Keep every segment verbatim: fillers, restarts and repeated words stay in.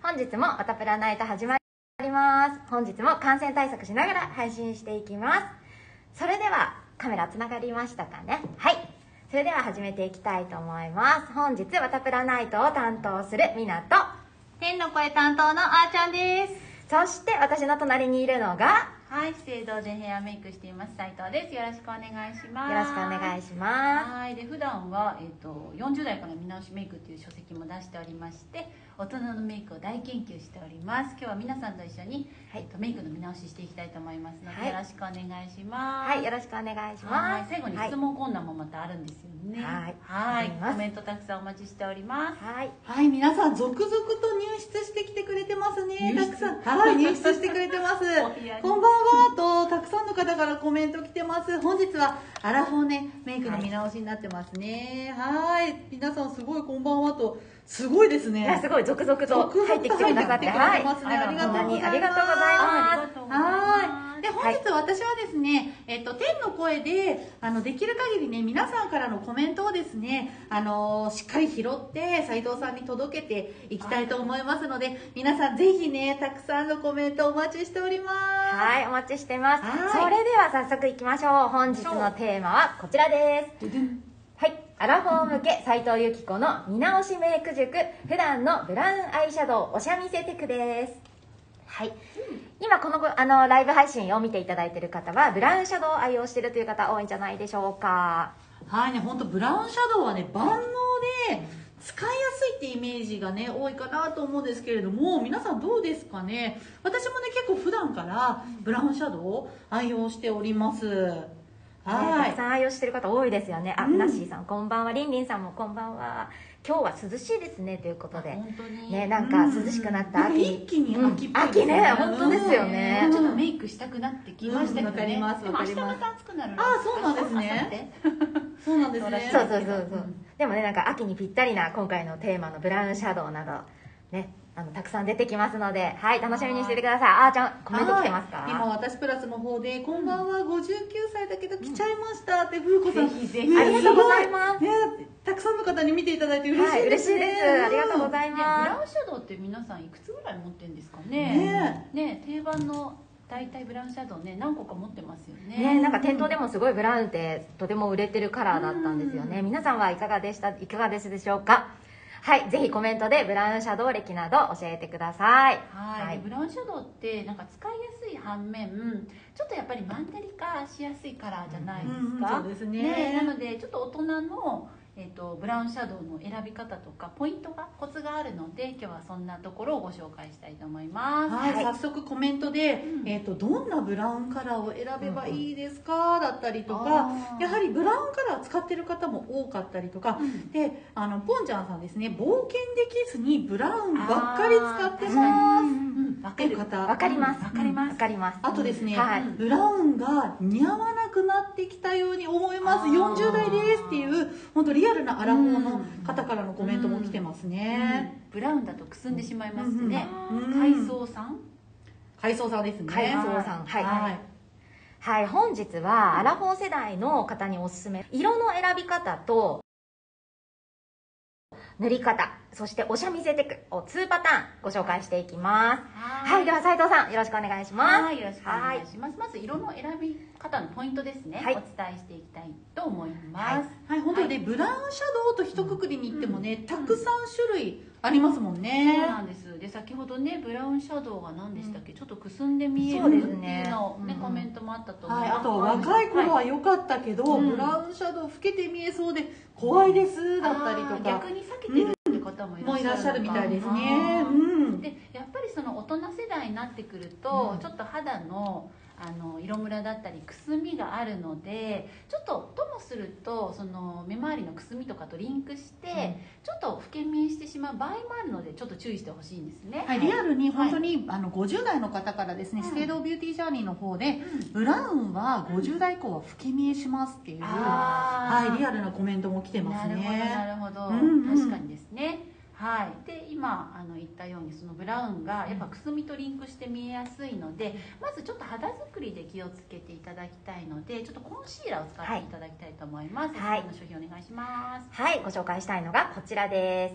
本日もワタプラナイト始まります。本日も感染対策しながら配信していきます。それではカメラつながりましたかね。はい、それでは始めていきたいと思います。本日ワタプラナイトを担当するみなと、 天の声担当のあーちゃんです。 そして私の隣にいるのが、 はい、資生堂でヘアメイクしています斉藤です。よろしくお願いします。 よろしくお願いします。 はい、で普段は、えー、とよんじゅう代から見直しメイクっていう書籍も出しておりまして、大人のメイクを大研究しております。今日は皆さんと一緒に、はい、えー、とメイクの見直ししていきたいと思いますので、はい、よろしくお願いします。 はい、よろしくお願いします。 最後に質問コーナーもまたあるんですよね。 はい、 はい、コメントたくさんお待ちしております。 はい、はい、皆さん続々と入室してきてくれてますね。たくさん、はい、入室してくれてます。こんばんはとたくさんの方からコメント来てます。本日はアラフォーねメイクの見直しになってますね。はい、皆さんすごいこんばんはと、すごいですね。 いやすごい続々と入ってきてくださって、はい、 ありがとうございます。 ありがとうございます。 はい。で本日私はですね、えっと天の声であのできる限りね皆さんからのコメントをですね、あのしっかり拾って斉藤さんに届けていきたいと思いますので、皆さんぜひねたくさんのコメントお待ちしております。 はい、お待ちしてます。それでは早速いきましょう。本日のテーマはこちらです。はい、アラフォー向け斉藤由貴子の見直しメイク塾、普段のブラウンアイシャドウおしゃ見せテクです。はい、今このあのライブ配信を見ていただいている方はブラウンシャドウを愛用しているという方多いんじゃないでしょうか。 はいね、本当ブラウンシャドウはね万能で使いやすいってイメージがね多いかなと思うんですけれども、皆さんどうですかね。私もね結構普段からブラウンシャドウを愛用しております。 はい、たくさん愛用してる方多いですよね。あ、ふなっしーさんこんばんは、りんりんさんもこんばんは。今日は涼しいですねということで、 本当にね、なんか涼しくなった秋、 一気に秋っぽい秋ね、本当ですよね。 ちょっとメイクしたくなってきましたけどね。わかります。でも明日また暑くなる。 あ、そうなんですね。そうなんですね。 そうそうそうそう。でもね、なんか秋にぴったりな今回のテーマのブラウンシャドウなどね、あのたくさん出てきますので、はい、楽しみにしててください。あーちゃんコメント来てますか。 今私プラスの方でこんばんはごじゅうきゅうさいだけど来ちゃいましたって風子さん、 ぜひぜひありがとうございます。 ね、たくさんの方に見ていただいて嬉しいですね。 嬉しいです。ありがとうございます。 ブラウンシャドウって皆さんいくつぐらい持ってるんですかね。ね、定番の大体ブラウンシャドウね何個か持ってますよね。 ね、なんか店頭でもすごいブラウンってとても売れてるカラーだったんですよね。皆さんはいかがでしたいかがですでしょうか。はい、ぜひコメントでブラウンシャドウ歴など教えてください。 はい、はい、ブラウンシャドウってなんか使いやすい反面ちょっとやっぱりマンネリ化しやすいカラーじゃないですか。 そうですね。 ね、なのでちょっと大人のえー、とブラウンシャドウの選び方とかポイントがコツがあるので、今日はそんなところをご紹介したいと思います。 はい、はい、早速コメントで、うん、えー、とどんなブラウンカラーを選べばいいですか、だったりとか、やはりブラウンカラー使ってる方も多かったりとか、うん、であのポンちゃんさんですね、冒険できずにブラウンばっかり使ってますっていう方、 わかります。 わかります。 わかります。 あとですね、 はい、 ブラウンが似合わなくなってきたように思います。よんじゅう代ですっていう本当リアルなアラフォーの方からのコメントも来てますね。 ブラウンだとくすんでしまいますね。海藻さん、 海藻さんですね。 海藻さん、はい、はい、はい、本日はアラフォー世代の方におすすめ、色の選び方と塗り方、そしておしゃ見せテクをにパターンご紹介していきます。はい、では斉藤さんよろしくお願いします。 はい、よろしくお願いします。まず色の選び方のポイントですね、はい、お伝えしていきたいと思います。 はい、はい、本当にね、はい、ブラウンシャドウと一括りに言ってもね、うん、たくさん種類ありますもんね。 そうなんです。で先ほどねブラウンシャドウが何でしたっけ、うん、ちょっとくすんで見えるっていうのね、コメントもあったと思います。 はい、あと若い頃は良かったけど、はい、ブラウンシャドウ老けて見えそうで怖いですだったりとか、 逆に避けてるって方もいらっしゃるみたいですね。うん、 でやっぱりその大人世代になってくると、うん、ちょっと肌のあの色ムラだったりくすみがあるので、ちょっとともするとその目周りのくすみとかとリンクして、うん、ちょっと老け見えしてしまう場合もあるので、ちょっと注意してほしいんですね。 はい、リアルに本当に、はい、あのごじゅう代の方からですね、資生堂ビューティージャーニーの方で、うん、ブラウンはごじゅう代以降は老け見えしますっていう、はい、リアルなコメントも来てますね。 なるほど、なるほど、うんうん、確かにですね。はい、で今あの言ったようにそのブラウンがやっぱくすみとリンクして見えやすいので、まずちょっと肌作りで気をつけていただきたいので、ちょっとコンシーラーを使っていただきたいと思います。はい、の商品お願いします。 はい、ご紹介したいのがこちらです。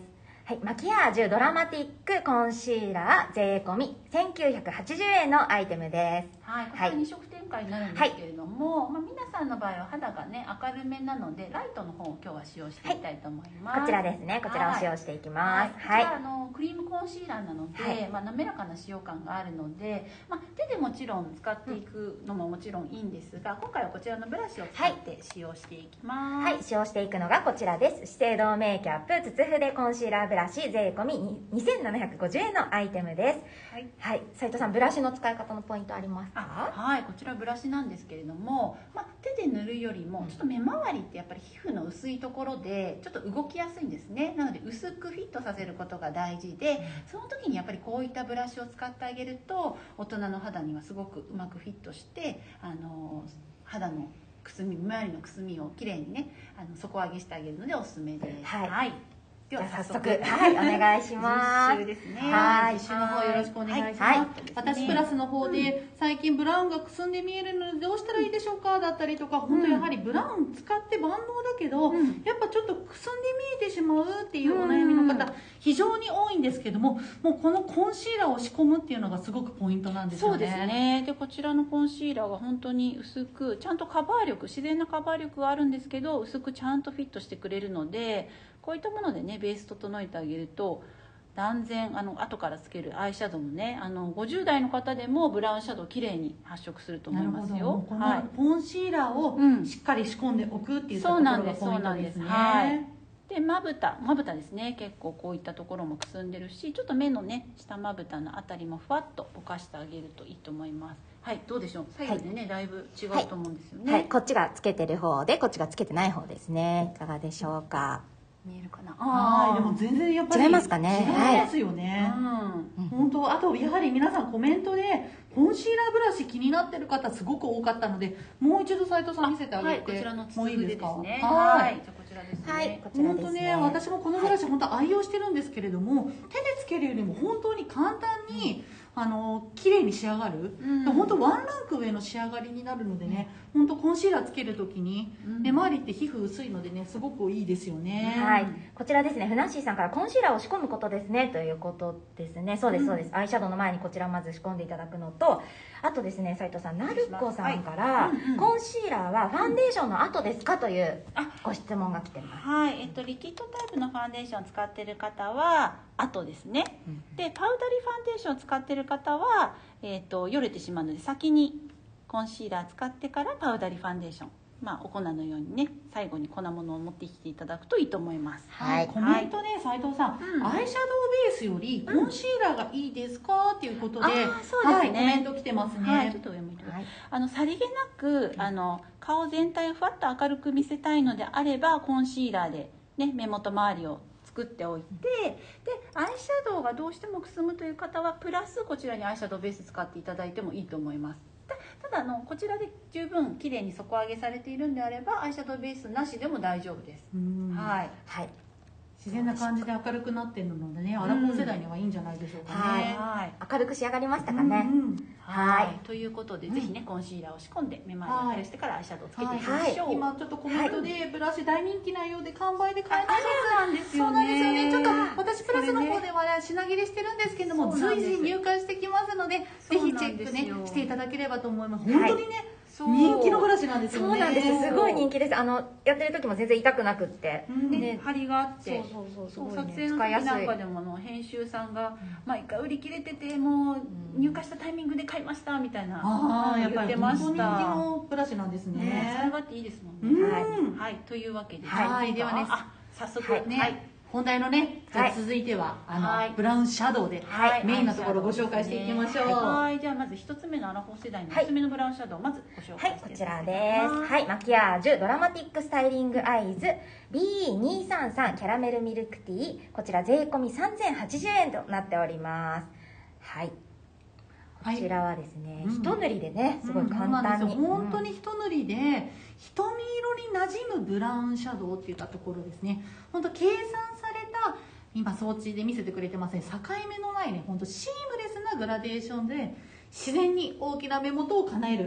はい、マキアージュドラマティックコンシーラー税込みせんきゅうひゃくはちじゅうえんのアイテムです。 はい、こちらに色展開になるんですけれども、はい、まあ、皆さんの場合は肌がね明るめなのでライトの方を今日は使用していきたいと思います。 はい、こちらですね。こちらを使用していきます。 はい、はい、こちらあのクリームコンシーラーなので、はい、まあ、滑らかな使用感があるので、まあ、手でもちろん使っていくのももちろんいいんですが、今回はこちらのブラシを使って使用していきます。 はい、はい、使用していくのがこちらです。資生堂メイキャップ筒筆コンシーラーブラシ税込みにせんななひゃくごじゅうえんのアイテムです。はい、はい、斉藤さん、ブラシの使い方のポイントありますか？ はい、こちらブラシなんですけれども、まあ、手で塗るよりもちょっと目周りってやっぱり皮膚の薄いところでちょっと動きやすいんですね。なので薄くフィットさせることが大事で、その時にやっぱりこういったブラシを使ってあげると大人の肌にはすごくうまくフィットして、あの肌のくすみ、周りのくすみをきれいにね、あの底上げしてあげるのでおすすめです。 はい、 はい、 では早速、はい、お願いします。 実習ですね。 はい、実習の方よろしくお願いします。 はい、 私プラスの方で、最近ブラウンがくすんで見えるのでどうしたらいいでしょうかだったりとか、本当やはりブラウン使って万能だけど、うん、やっぱちょっとくすんで見えてしまうっていうお悩みの方、非常に多いんですけども、もうこのコンシーラーを仕込むっていうのがすごくポイントなんですよね。 そうですね。でこちらのコンシーラーは本当に薄く、ちゃんとカバー力、自然なカバー力があるんですけど、薄くちゃんとフィットしてくれるので、こういったものでねベース整えてあげると断然あの後からつけるアイシャドウもね、あのごじゅう代の方でもブラウンシャドウきれいに発色すると思いますよ。 このコンシーラーをしっかり仕込んでおくっていうところがポイントですね。 でまぶたまぶたですね、結構こういったところもくすんでるし、ちょっと目のね下まぶたのあたりもふわっとぼかしてあげるといいと思います。はい、どうでしょう。左右でね、はい、だいぶ違うと思うんですよね。 はい、こっちがつけてる方でこっちがつけてない方ですね。いかがでしょうか。 見えるかな。 はい、でも全然やっぱり違いますかね。 違いますよね。うん、本当。あとやはり皆さんコメントでコンシーラーブラシ気になってる方すごく多かったので、もう一度斉藤さん見せてあげて、はい、こちらのもういいですか。 はい、じゃあこちらですね。 はい、こちらですね。 本当ね、私もこのブラシ本当愛用してるんですけれども、手でつけるよりも本当に簡単に、うん、あの綺麗に仕上がる、うん、本当ワンランク上の仕上がりになるのでね、うん、本当コンシーラーつけるときに、うん、目周りって皮膚薄いのでねすごくいいですよね。 はい、こちらですね、ふなっしーさんからコンシーラーを仕込むことですねということですね。そうですそうです、うん、アイシャドウの前にこちらをまず仕込んでいただくのと、あとですね斉藤さん、なるこさんから、はい、うんうん、コンシーラーはファンデーションの後ですかというご質問が来てます。 はい、えっとリキッドタイプのファンデーションを使ってる方は後ですね、うん、でパウダリーファンデーションを使ってる方は、えっとよれてしまうので先にコンシーラー使ってからパウダリーファンデーション、まあ、お粉のようにね最後に粉物を持ってきていただくといいと思います。 はい、コメントね、斉藤さん、うん、アイシャドウベースよりコンシーラーがいいですかっていうことで、うん、そうですね、はい、コメント来てますね。 はい、ちょっと上向いてください。あのさりげなくあの顔全体をふわっと明るく見せたいのであればコンシーラーで、ね、目元周りを作っておいて、でアイシャドウがどうしてもくすむという方はプラスこちらにアイシャドウベース使っていただいてもいいと思います。ただあのこちらで十分綺麗に底上げされているんであればアイシャドウベースなしでも大丈夫です。はい、 はい、 自然な感じで明るくなっているのでね、アラフォー世代にはいいんじゃないでしょうかね。 はい、明るく仕上がりましたかね。うんうん、 はい、ということで、うん、ぜひねコンシーラーを仕込んで目周りを明るくしてからアイシャドウをつけていきましょう。はい、 今ちょっとコメントで、はい、ブラシ大人気なようで完売で買えないです。 そうなんですよね。 そうなんですよね。ちょっと私プラスの方では、ね、品切れしてるんですけども、随時入荷してきますので、ぜひチェックねしていただければと思います。本当にね。はい、人気のブラシなんですよね。 そうなんです。すごい人気です。あのやってる時も全然痛くなくって、 うん、ね、張りがあって、そうそうそう、撮影の時なんかでもの編集さんが毎回売り切れてて、もう入荷したタイミングで買いましたみたいな、 ああ、やっぱり本当人気のブラシなんですね。 ね、それがっていいですもんね。はい、はい、というわけで、 はい、ではね、 早速ね。はい、本題のね、じゃあ続いては、あの、はい、ブラウンシャドウで、はい、メインのところをご紹介していきましょう。 はい、じゃあまず一つ目のアラフォー世代のおすすめのブラウンシャドウをまずご紹介していきます。 はい、こちらです。はい、マキアージュドラマティックスタイリングアイズ ビーにーさんさん キャラメルミルクティー、こちら税込みさんぜんはちじゅうえんとなっております。はい。こちらはですね、はい、一塗りでね、すごい簡単に、 うん、本当に一塗りで、うん、瞳色に馴染むブラウンシャドウっていったところですね。本当計算された、今装置で見せてくれてますね、境目のないね、本当シームレスなグラデーションで自然に大きな目元を叶える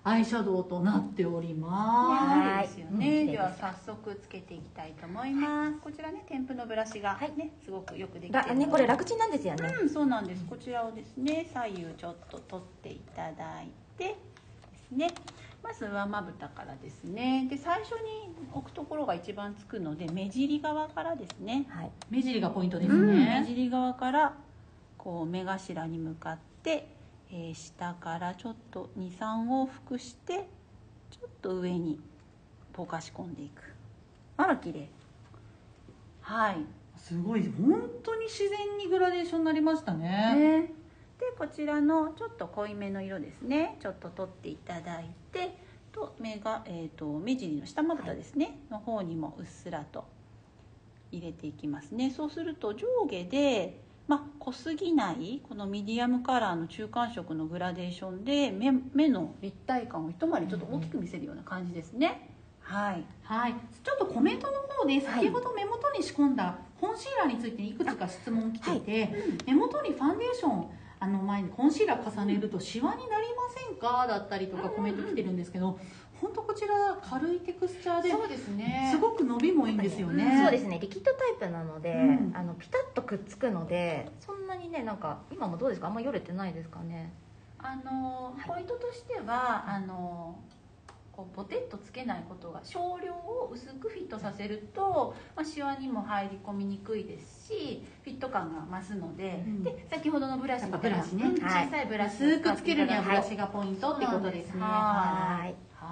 アイシャドウとなっております。 はい、ですよね。では早速つけていきたいと思います。こちらね、添付のブラシがね、すごくよくできてる。 ね、これ楽ちんなんですよね。 うん、そうなんです。こちらをですね、左右ちょっと取っていただいてですね。まず上まぶたからですね。で、最初に置くところが一番つくので、目尻側からですね。 はい。目尻がポイントですね。 目尻側からこう目頭に向かって。えー、下からちょっとにさん往復してちょっと上にぼかし込んでいく。あら綺麗。はい、 すごい本当に自然にグラデーションになりましたね。 ねでこちらのちょっと濃いめの色ですね、ちょっと取っていただいてと目が、えー、と目尻の下まぶたですね、はい、の方にもうっすらと入れていきますね。そうすると上下でまあ、濃すぎないこのミディアムカラーの中間色のグラデーションで 目, 目の立体感を一回りちょっと大きく見せるような感じですね。はい、 はい、ちょっとコメントの方で先ほど目元に仕込んだコンシーラーについていくつか質問来てて、はいうん、目元にファンデーションあの前にコンシーラー重ねるとシワになりませんかだったりとかコメント来てるんですけど、本当こちら軽いテクスチャーでそうですね、 すごく伸びもいいんですよね。 うん、そうですね、リキッドタイプなので、うん、あのピタッとくっつくのでそんなにね、なんか今もどうですか、あんまよれてないですかね。 あのポイントとしてはあのこうボテッとつけないことが、少量を薄くフィットさせると、まあ、シワにも入り込みにくいですしフィット感が増すので、うん、で先ほどのブラシみたいな、ね、小さいブラシ薄くつけるにはブラシがポイントってことですね。はい、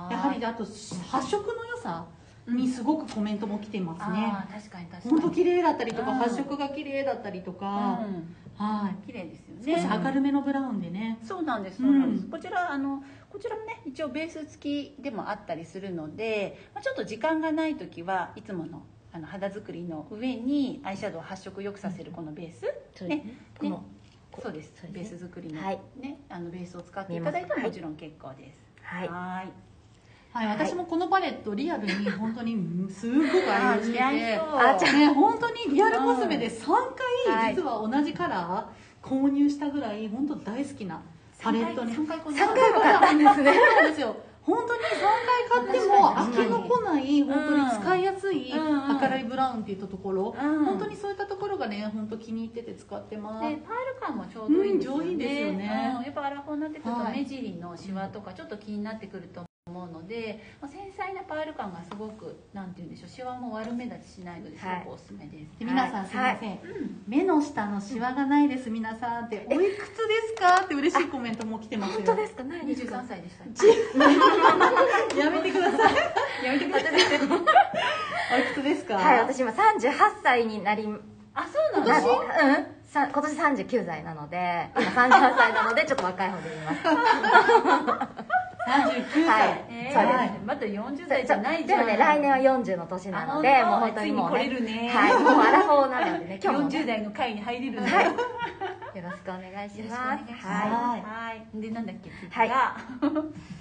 やはりあと発色の良さにすごくコメントも来てますね。 あ確かに確かに本当綺麗だったりとか、うん、発色が綺麗だったりとか、うん、はい綺麗ですよね。 少し明るめのブラウンでね。 そうなんですそうなんです、うん、こちらあのこちらもね一応ベース付きでもあったりするので、まあ、ちょっと時間がない時はいつものあの肌作りの上にアイシャドウを発色よくさせるこのベース、うん、ねねねそうです、そうですね、ベース作りの、ね、はい、あのベースを使っていただいてももちろん結構です。はいはいはい、私もこのパレットリアルに本当にすごく愛用してて、 あじゃね、本当にリアルコスメでさんかい実は同じカラー購入したぐらい本当大好きなパレットにさんかいも買ったんですね。 そうなんですよ。本当にさんかい買っても飽きのこない本当に使いやすい明るいブラウンっていったところ、うん、本当にそういったところがね本当気に入ってて使ってます。 でパール感もちょうどいいんですよね。 うん、上品ですよね。 うん、やっぱアラフォーになってくると目尻のシワとかちょっと気になってくると思うので、繊細なパール感がすごくなんて言うんでしょう、シワも悪目立ちしないのですごくおすすめです。 で皆さんすいません、はい、目の下のシワがないです皆さんっておいくつですかって嬉しいコメントも来てますよ。 本当ですか？ にじゅうさんさいでした。 やめてください。 やめてください。 おいくつですか？ はい、私今さんじゅうはっさいになり、 あ、そうなの？ うんさ今年さんじゅうきゅうさいなので、今さんじゅうはっさいなのでちょっと若い方で言います。 さんじゅうきゅうさい、はいえー、そうです。まだよんじゅうだいじゃないじゃん。 でもね、来年はよんじゅうの年なので、もう本当にもうね、 ねはい、もうアラフォーなのでね、 今日も、ね、よんじゅうだいの会に入れるね。 はい。よろしくお願いします。 はい。はい。でなんだっけ次が、はい、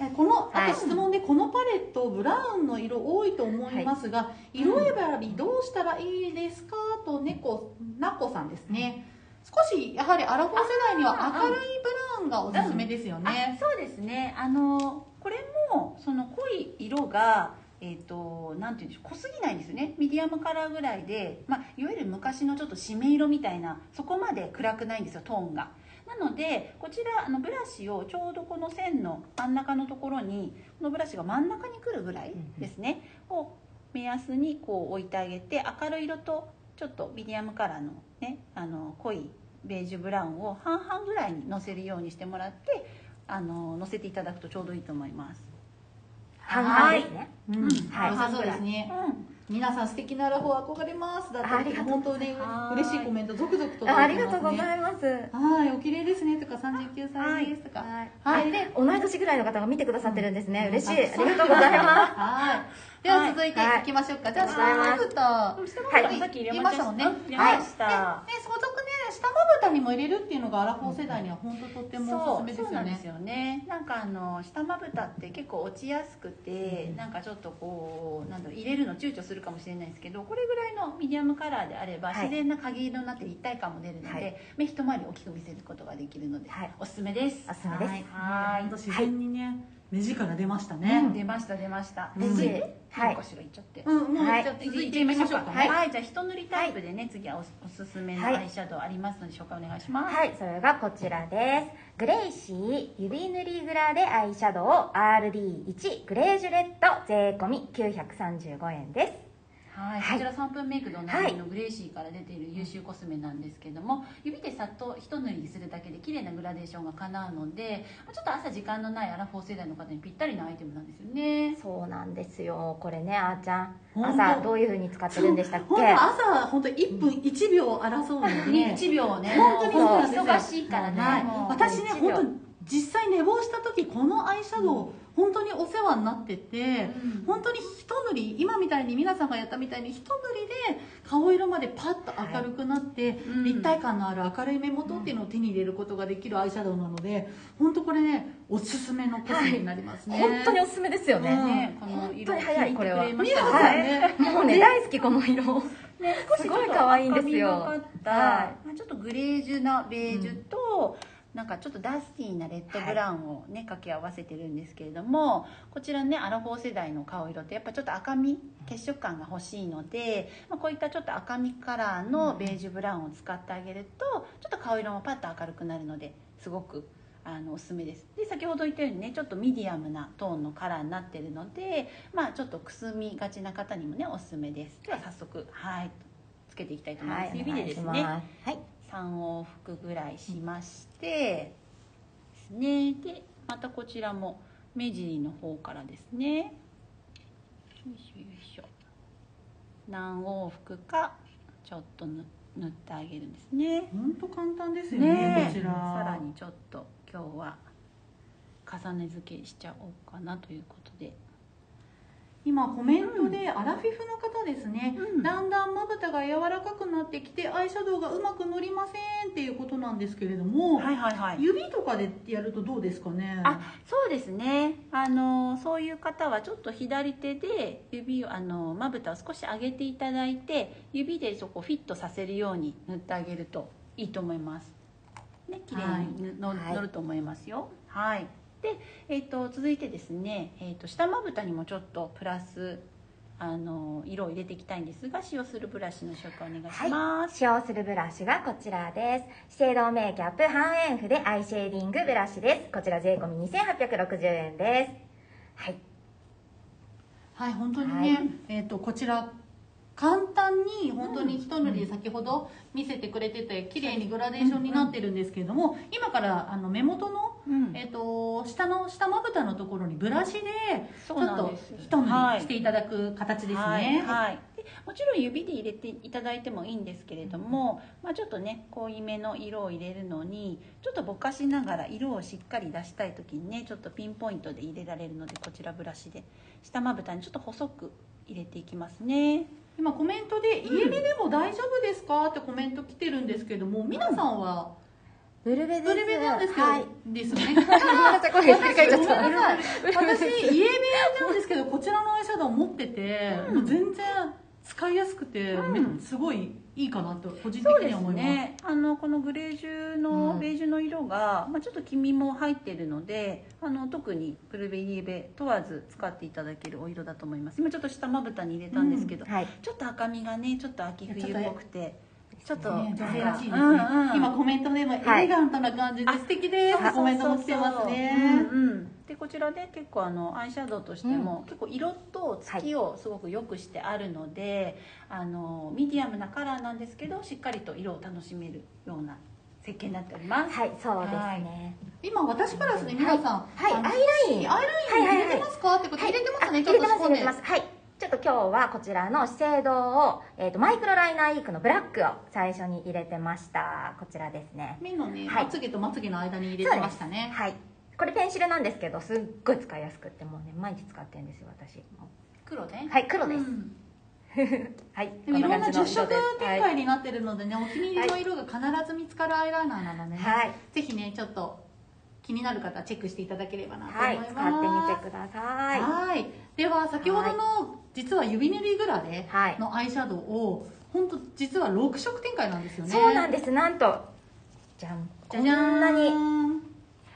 このあと質問で、このパレットブラウンの色多いと思いますが、はい、色選びどうしたらいいですかと猫なこさんですね。少しやはりアラフォー世代には明るいブラウンがおすすめですよね。 そうですね。あのこれもその濃い色がえーと、なんていうんでしょう、濃すぎないんですよね。ミディアムカラーぐらいで、まあ、いわゆる昔のちょっと締め色みたいなそこまで暗くないんですよ、トーンが。なのでこちらあのブラシをちょうどこの線の真ん中のところにこのブラシが真ん中に来るぐらいですね、うんうん、を目安にこう置いてあげて、明るい色とちょっとミディアムカラーのね、あの濃いベージュブラウンを半々ぐらいにのせるようにしてもらって、あののせていただくとちょうどいいと思います。 半々ですね。 うん、はい、良さそうですね。うん、皆さん素敵なアラフォー憧れますだったり、本当に嬉しいコメント続々と届いてますね。 ありがとうございます。 はい、お綺麗ですねとかさんじゅうきゅうさいですとか、 はい、で同い年ぐらいの方が見てくださってるんですね。嬉しい。ありがとうございます。 はい。では続いていきましょうか。じゃあ下まぶた、はい、 さっき入れましたもんね。 入れました。 で、相続ね、下まぶたにも入れるっていうのがアラフォー世代には本当とってもおすすめですよね。 そうなんですよね。なんかあの下まぶたって結構落ちやすくて、なんかちょっとこうなんだろう、入れるの躊躇するかもしれないですけど、これぐらいのミディアムカラーであれば自然な影色になって立体感も出るので、目一回り大きく見せることができるので、おすすめです。 おすすめです。 はい。自然にね目力出ましたね、 うん、出ました出ました。 うん続いて、 はいいいかしらいっちゃって。 うん、もう、 はいじゃあ続いていみましょうかね。 はい、じゃあ一塗りタイプでね、次はおおすすめのアイシャドウありますので紹介お願いします。 はい、それがこちらです。グレイシー指塗りグラデアイシャドウ アールディーワン グレージュレッド税込みきゅうひゃくさんじゅうごえんです。 はい、 はいこちらさんぷんメイクでおなじみのグレイシーから出ている優秀コスメなんですけども、指でさっと一塗りするだけで綺麗なグラデーションが叶うので、ちょっと朝時間のないアラフォー世代の方にぴったりなアイテムなんですよね。 そうなんですよ。これね、あーちゃん、 ほんと朝どういう風に使ってるんでしたっ本け？ 当朝本当いっぷんいちびょう争うのでね、 いちびょうね、 本当にそうなんですよ。 忙しいからね。 はいもう私ねいちびょう本当に実際寝坊した時このアイシャドウ、本当にお世話になってて、 うん本当に一塗り今みたいに皆さんがやったみたいに一塗りで顔色までパッと明るくなって、 うん立体感のある明るい目元っていうのを手に入れることができるアイシャドウなので、本当これねおすすめのコスメになりますね、 本当におすすめですよね。 ね、この色本当に早いこれは気に入ってくれました皆さんね、 もうね、大好きこの色。 ね、 すごい可愛いんですよ赤みがかった、 はまあちょっとグレージュなベージュと、なんかちょっとダスティーなレッドブラウンをね、掛け合わせてるんですけれども、こちらねアラフォー世代の顔色ってやっぱちょっと赤み血色感が欲しいので、まあ、こういったちょっと赤みカラーのベージュブラウンを使ってあげるとちょっと顔色もパッと明るくなるのですごくあのおすすめです。で先ほど言ったようにねちょっとミディアムなトーンのカラーになってるので、まあちょっとくすみがちな方にもねおすすめです。では早速はいつけていきたいと思います。 はい、 指でですね、 お願いしますはい。 さん往復ぐらいしましてですね、でまたこちらも目尻の方からですね、よいしょよいしょ、何往復かちょっと塗塗ってあげるんですね。 本当簡単ですよね、 ねこちらさらにちょっと今日は重ね付けしちゃおうかなということで、 今コメントでアラフィフの方ですね、 うんだんだんまぶたが柔らかくなってきてアイシャドウがうまくのりませんっていうことなんですけれども、 はいはいはい、 指とかでやるとどうですかね。 あ、そうですね。あのそういう方はちょっと左手で指をあのまぶたを少し上げていただいて、指でそこフィットさせるように塗ってあげるといいと思います。ね、綺麗にの、 はい乗ると思いますよ。はい。で、えっ、と続いてですね、えっ、と下まぶたにもちょっとプラスあの色を入れていきたいんですが、使用するブラシの紹介お願いします。 はい、使用するブラシがこちらです。資生堂メイキャップ半円筆アイシェーディングブラシです。こちら税込みにせんはっぴゃくろくじゅうえんです。はい。 はい、本当にね、 はいえっ、とこちら簡単に本当に一塗りで先ほど見せてくれてて綺麗にグラデーションになってるんですけれども、今からあの目元の、 うんえっ、と下の下まぶたのところにブラシでちょそうっとなんです一塗はいりしていただく形ですね。 はいはい、でもちろん指で入れていただいてもいいんですけれども、まあ、ちょっとね濃いめの色を入れるのにちょっとぼかしながら色をしっかり出したい時にねちょっとピンポイントで入れられるので、こちらブラシで下まぶたにちょっと細く入れていきますね。 今コメントで「家目でも大丈夫ですか?」ってコメント来てるんですけども、皆さんはブルベです。 ブルベなんですけど、 はい。 ですね。 ごめんなさい、これひっくり返っちゃっごめんた。 なさい。私家目なんですけどこちらのアイシャドウ持ってて、もう全然使いやすくて、 うんすごいいいかなと個人的そうですには思います。 ね、あのこのグレージュの、 うんベージュの色が、まあ、ちょっと黄身も入ってるので、あの特にブルベイエベ問わず使っていただけるお色だと思います。今ちょっと下まぶたに入れたんですけど、 はい。 ちょっと赤みがねちょっと秋冬っぽくてちょっとね、女性らしいですね、 うんうん今コメントでもエレガントな感じで素敵ですってコメントも来てますね。 うんうん、でこちらで結構あのアイシャドウとしても、結構色と月をすごく良くしてあるので、あのミディアムなカラーなんですけどしっかりと色を楽しめるような設計になっております。 はい、そうですね。 今私からですね、皆さん、 はい、 あのアイライン。 アイライン入れてますかってこと、入れてますね、ちょっと入れてます、 仕込んで入れてます。はい。ちょっと今日はこちらの資生堂を、えー、とマイクロライナーインクのブラックを最初に入れてました。こちらですね。 目のね、 はいまつげとまつげの間に入れてましたね。 はい。これペンシルなんですけど、すっごい使いやすくってもうね毎日使ってるんですよ私。 黒ね。 はい、黒です。 うんはい。 でもいろんなじゅっ色展はい。 開になってるのでね、お気に入りの色が必ず見つかるアイライナーなのでね、 はいぜひねちょっと気になる方はチェックしていただければなと思はいい、 ます。 使ってみてください。 はい。では先ほどの実は指塗りグラデはいのアイシャドウを本当実はろく色展開なんですよね。 そうなんです。なんとじゃん、こんなに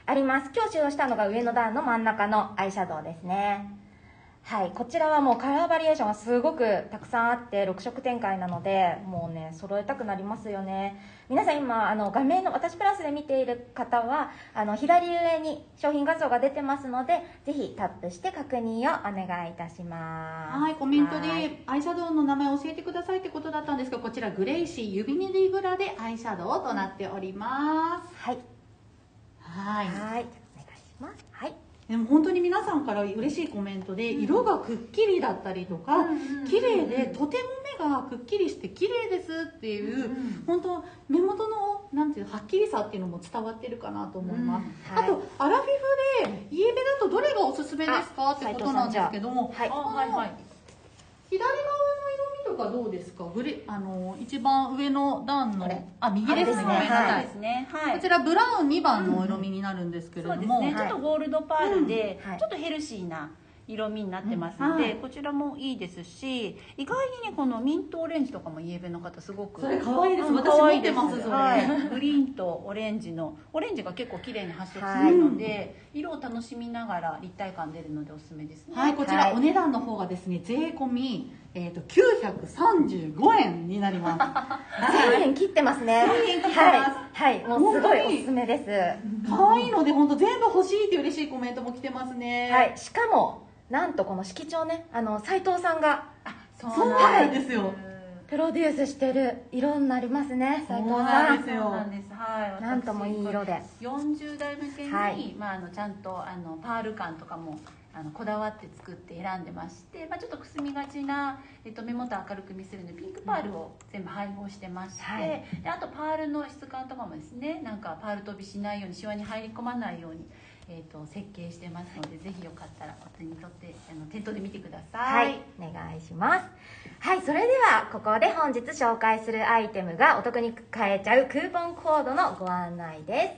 あります。今日使用したのが上の段の真ん中のアイシャドウですね。はい、こちらはもうカラーバリエーションがすごくたくさんあってろく色展開なので、もうね揃えたくなりますよね。皆さん今あの画面の私プラスで見ている方はあの左上に商品画像が出てますので、ぜひタップして確認をお願いいたします。 はい、コメントはいでアイシャドウの名前を教えてくださいってことだったんですが、こちらグレイシー指塗りブラでアイシャドウとなっております。 はいはい、 はい、お願いします。はい、 でも本当に皆さんから嬉しいコメントで、色がくっきりだったりとか、綺麗でとても目がくっきりして綺麗ですっていう、本当目元のなんていうはっきりさっていうのも伝わってるかなと思います。 うんはい、 あとアラフィフでイエベだとどれがおすすめですかってことなんですけども、 はい、 はいはい。 左側の色味とかどうですか？グレあの一番上の段のあ右ですね。 はいですね。はい。 こちらブラウンにばんの色味になるんですけれども、 そうですね。ちょっとゴールドパールで、 うんはいちょっとヘルシーな色味になってますので、 うんはいこちらもいいですし、意外にねこのミントオレンジとかもイエベの方すごくそれ可愛いです。 うん私持ってますそれ。 はい、グリーンとオレンジのオレンジが結構綺麗に発色するので、色を楽しみながら立体感出るのでおすすめですね。 はい、こちらお値段の方がですね、税込みえっときゅうひゃくさんじゅうごえんになります。 せんえん切ってますね。 せんえん切ってます。 はい、はい、もうすごいおすすめです。 可愛いので本当全部欲しいって嬉しいコメントも来てますね。 はい、しかもなんとこの色調ね、あの斉藤さんがそうなんですよ。 プロデュースしてる色になりますね、斉藤そうさん。 なんですよ。 そうなんです。はい。 なんともいい色で。 よんじゅう代向けに、 はいまああのちゃんとあのパール感とかもあのこだわって作って選んでまして、まあちょっとくすみがちなえっと目元を明るく見せるのでピンクパールを全部配合してまして、 はいであとパールの質感とかもですね、なんかパール飛びしないようにシワに入り込まないように。えー、と設計してますので、ぜひよかったらお手に取ってあの店頭で見てくださ。 はいい、お願いします。はい、それではここで本日紹介するアイテムがお得に買えちゃうクーポンコードのご案内です。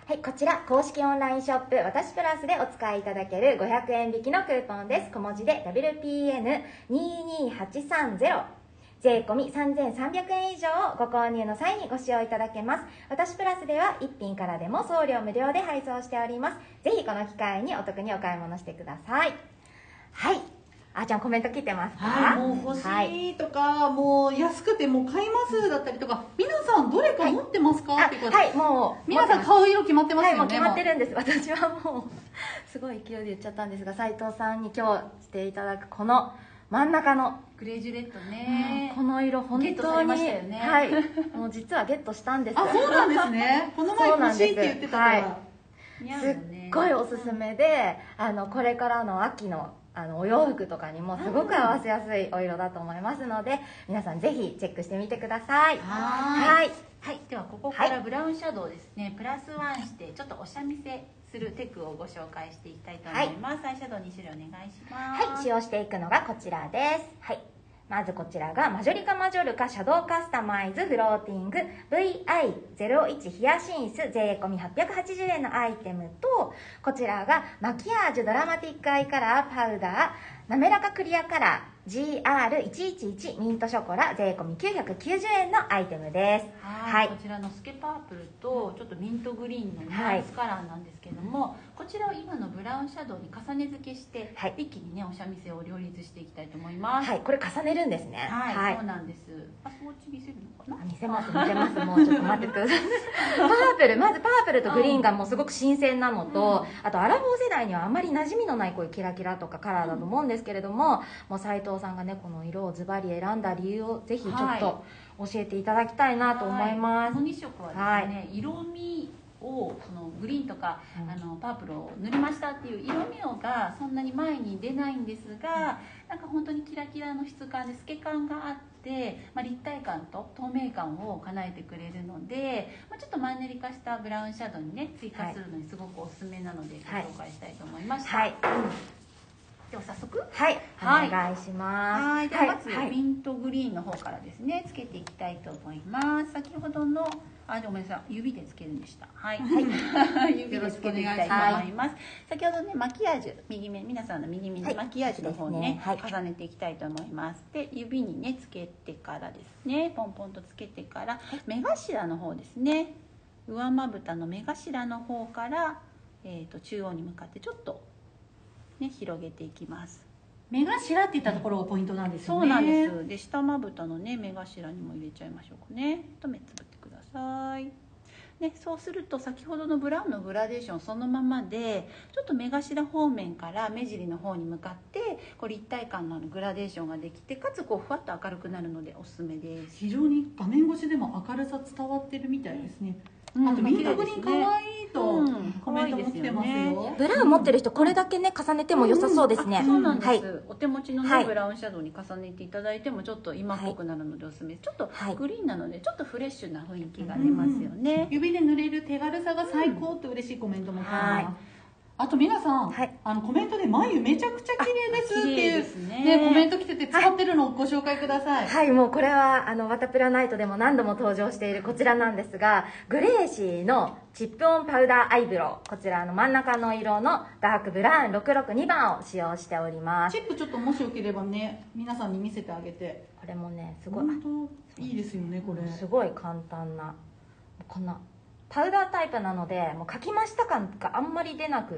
はい、こちら公式オンラインショップ私プラスでお使いいただけるごひゃくえん引きのクーポンです。小文字で ダブリューピーエヌにーにーはちさんゼロ、税込みさんぜんさんびゃくえん以上をご購入の際にご使用いただけます。私プラスではいっぴんからでも送料無料で配送しております。ぜひこの機会にお得にお買い物してください。はい、あーちゃんコメント来てますか？ はい、もう欲しいとか、もう安くてもう買いますだったりとか、皆さんどれか持ってますか、 あっていうこと。 はい、もう皆さん買う色決まってますはい、もよね。 う決まってるんです。私はもうすごい勢いで言っちゃったんですが、斉藤さんに今日していただくこの真ん中のグレージュレッドね。 この色本当にゲットされましたよねはい、もう実はゲットしたんです。 あ、そうなんですね。この前欲しいって言ってたから。 そうなんですすっごいおすすめで、あのこれからの秋のあのお洋服とかにもすごく合わせやすいお色だと思いますので、皆さんぜひチェックしてみてください。 ははい、 はい、ではここからブラウンシャドウですね、プラスワンしてちょっとおしゃ見せするテクをご紹介していきたいと思います。アイシャドウに種類お願いします。 はい、使用していくのがこちらです。はい、まずこちらがマジョリカマジョルカシャドウカスタマイズフローティング ブイアイゼロいち ヒヤシンス税込みはっぴゃくはちじゅうえんのアイテムと、こちらがマキアージュドラマティックアイカラーパウダー滑らかクリアカラー ジーアールいちいちいち ミントショコラ税込みきゅうひゃくきゅうじゅうえんのアイテムです。 はい、こちらのスケパープルとちょっとミントグリーンのニュアンスカラーなんですけども、こちらを今のブラウンシャドウに重ね付けして、 はい一気にねおしゃ見せを両立していきたいと思います。 はい、これ重ねるんですね。 はい、そうなんです。あ、そっち見せるのかな。 あ見せます見せますもうちょっと待ってくださいパープル、まずパープルとグリーンがもうすごく新鮮なのと、あとアラフォー世代にはあんまり馴染みのないこういうキラキラとかカラーだと思うんですけれども、もう斉藤さんがねこの色をズバリ選んだ理由をぜひちょっと教えていただきたいなと思います。 このに色はですね、色味をそのグリーンとか、うん、あのパープルを塗りましたっていう色味をがそんなに前に出ないんですが、なんか本当にキラキラの質感で透け感があって、まあ、立体感と透明感を叶えてくれるので、まあ、ちょっとマンネリ化したブラウンシャドウにね追加するのにすごくおすすめなのでご紹介したいと思いました。はい、はい、では早速はい、はい、お願いします。 はい、ではまず、はい、ミントグリーンの方からですねつけていきたいと思います。先ほどのあ、ごめんなさい、指でつけるんでした。はい、はい、指でつけていきたいと思います。先ほどねマキアージュ右目、皆さんの右目にマキアージュの方にね、はい、重ねていきたいと思います。で指にねつけてからですね、ポンポンとつけてから目頭の方ですね、上まぶたの目頭の方からえー、と中央に向かってちょっと、ね、広げていきます。 目頭っていったところがポイントなんですよね。 そうなんです。で下まぶたのね目頭にも入れちゃいましょうかね。と目つぶってください。ね、そうすると先ほどのブラウンのグラデーションそのままでちょっと目頭方面から目尻の方に向かってこう立体感のあるグラデーションができて、かつこうふわっと明るくなるのでおすすめです。 非常に画面越しでも明るさ伝わってるみたいですね。 うん、 あとミントグリーン可愛いとコメントも来てますよ。 ね、ブラウン持ってる人これだけね重ねても良さそうですね。 うん、そうなんです、 はい、 お手持ちの、ね、はい、ブラウンシャドウに重ねていただいてもちょっと今っぽくなるのでおすすめです。ちょっとグリーンなのでちょっとフレッシュな雰囲気が出ますよね。 うん、指で塗れる手軽さが最高って嬉しいコメントも来てます。はい、あと皆さん、はい、あのコメントで眉めちゃくちゃ綺麗ですっていう、ねね、コメント来てて使ってるのをご紹介ください。 はい、はい、もうこれはあのワタプラナイトでも何度も登場しているこちらなんですが、グレーシーのチップオンパウダーアイブロウ、こちらの真ん中の色のダークブラウンろくろくにばんを使用しております。 チップちょっともしよければね皆さんに見せてあげて。 これもねすごい本当いいですよね。これすごい簡単なこんなパウダータイプなのでもう描きました感があんまり出なくって、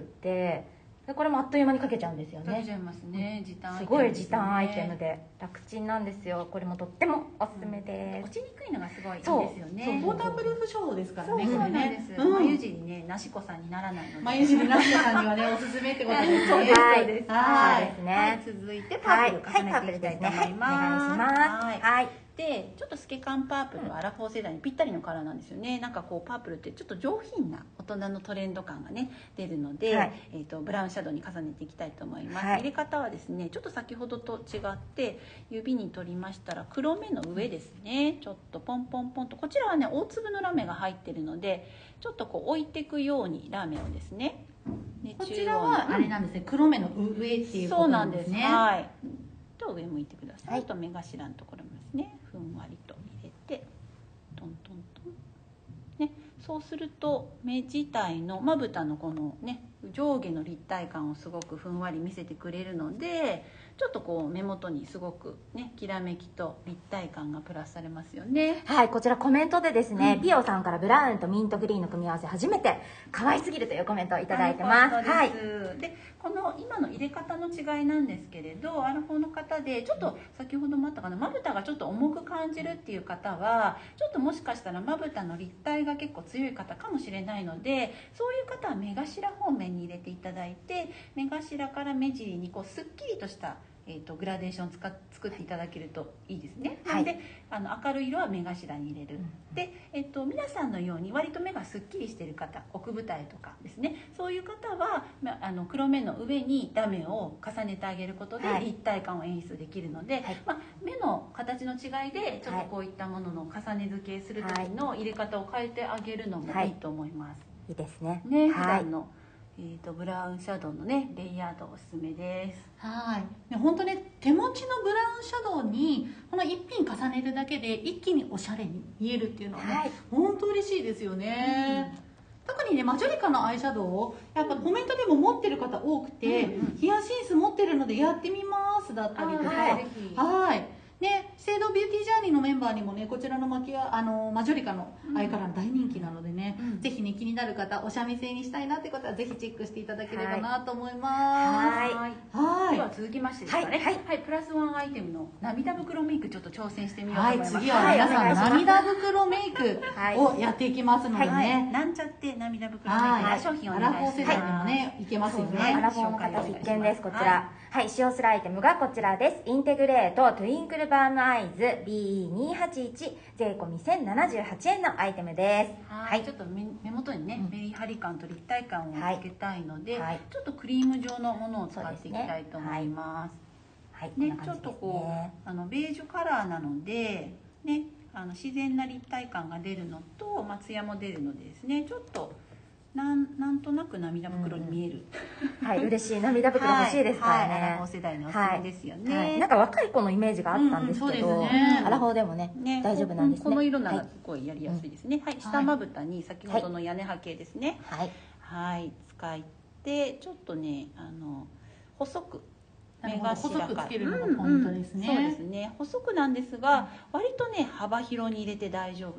でこれもあっという間にかけちゃうんですよね。 かけちゃいますね。時短アイテムですね。 すごい時短アイテムで楽ちんなんですよ。これもとってもおすすめです。 うん、落ちにくいのがすごいいいですよね。 そう、ウォータープルーフショーですからね。 そうなんです。うん、眉尻ねなしこさんにならないので。 眉尻なしこさんにはねおすすめってことですね。 そうです。 はい、 そうですね。 はい、続いてパープル重ねていきたいと思います。 お願いします。はい。 でちょっと透け感パープルはアラフォー世代にぴったりのカラーなんですよね。なんかこうパープルってちょっと上品な大人のトレンド感がね出るので、はい、えーとブラウンシャドウに重ねていきたいと思います。はい、入れ方はですねちょっと先ほどと違って指に取りましたら黒目の上ですね、ちょっとポンポンポンと、こちらはね大粒のラメが入ってるのでちょっとこう置いていくようにラメをですね。 でこちらはあれなんですね、黒目の上っていうことなんですね。 そうなんです。はい。と上向いてください。はい、と目頭のところもですねふんわりと入れてトントントン、ね、そうすると目自体のまぶたのこのね上下の立体感をすごくふんわり見せてくれるので、ちょっとこう目元にすごくねきらめきと立体感がプラスされますよね。 はい、こちらコメントでですね、うん、ピオさんからブラウンとミントグリーンの組み合わせ初めて可愛すぎるというコメントをいただいてます。 はい。でこの今の入れ方の違いなんですけれど、アラフォーの方でちょっと先ほどもあったかな、まぶたがちょっと重く感じるっていう方はちょっともしかしたらまぶたの立体が結構強い方かもしれないので、そういう方は目頭方面に入れていただいて、目頭から目尻にこうすっきりとしたえー、とグラデーションを使っ作っていただけるといいですね。はい、であの明るい色は目頭に入れる、うん、で、えー、と皆さんのように割と目がすっきりしている方、奥二重とかですね、そういう方はあの黒目の上にラメを重ねてあげることで立体感を演出できるので、はい、まあ、目の形の違いでちょっとこういったものの重ね付けする時の入れ方を変えてあげるのもいいと思います。はい、 いいですね。 ね、普段の、えー、とブラウンシャドウのねレイヤードおすすめです。 はい、本当ね手持ちのブラウンシャドウにこの一品重ねるだけで一気におしゃれに見えるっていうのはね、はい、本当嬉しいですよね。うん、特にねマジョリカのアイシャドウをやっぱコメントでも持ってる方多くて、うんうん、ヒヤシンス持ってるのでやってみますだったりとか、はい。ね、資生堂ビューティージャーニーのメンバーにもねこちらのマキアあのマジョリカのアイカラー大人気なのでね、うん、ぜひね気になる方お三味線にしたいなって方はぜひチェックしていただければなと思います。 はい、はい、では続きましてですかね、はいはいはい、プラスワンアイテムの涙袋メイクちょっと挑戦してみようと思います。 はい、次は皆さん、はい、涙袋メイクをやっていきますのでね、はいはい、 なんちゃって涙袋メイク商品をお願いします。アラフォー世代でもねいけますよね。 アラフォーの方必見です。こちら、はい、使用するアイテムがこちらです。インテグレートトゥインクルバームアイズ ビーイーにーはちいち 税込みせんななじゅうはちえんのアイテムです。 はい、ちょっと 目, 目元にね、うん、メリハリ感と立体感をつけたいので、はい、ちょっとクリーム状のものを使っていきたいと思います。はい、ね、ちょっとこうあのベージュカラーなのでね、あの自然な立体感が出るのと、まあ、ツヤも出るのでですね、ちょっとなんなんとなく涙袋に見える、 うん、はい、嬉しい涙袋欲しいですからね。はい、 アラフォー世代のおすすめですよね。 はいはい、なんか若い子のイメージがあったんですけど、うんうんね、アラフォーでもね、ね、大丈夫なんですね。 この色ならすごいやりやすいですね。はい、はい、下まぶたに先ほどの屋根は系ですね。 はい、 はい、使ってちょっとねあの細く。目頭細くつけるのがポイントですね。 うんうん、そうですね。細くなんですが、割とね幅広に入れて大丈夫です。